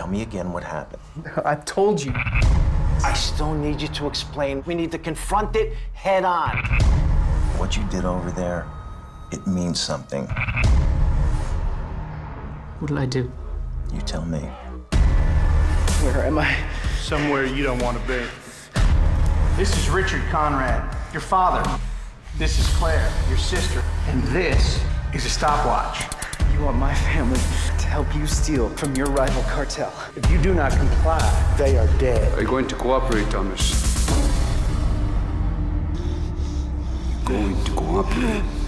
Tell me again what happened. I've told you. I still need you to explain. We need to confront it head on. What you did over there, it means something. What did I do? You tell me. Where am I? Somewhere you don't want to be. This is Richard Conrad, your father. This is Claire, your sister. And this is a stopwatch. You want my family to help you steal from your rival cartel. If you do not comply, they are dead. Are you going to cooperate, Thomas? You're going to cooperate.